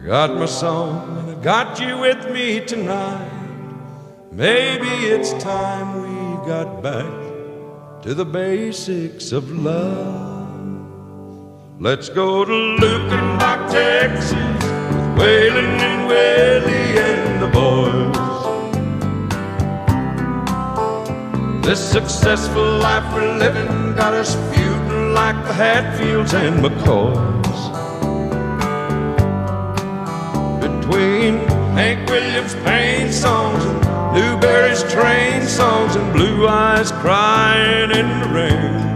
Got my song and I got you with me tonight. Maybe it's time we got back to the basics of love. Let's go to Lukenbach, Texas, with Waylon and Willie and the boys. This successful life we're living got us feuding like the Hatfields and McCoys. Between Hank Williams' pain songs and Newberry's train songs and Blue Eyes crying in the rain,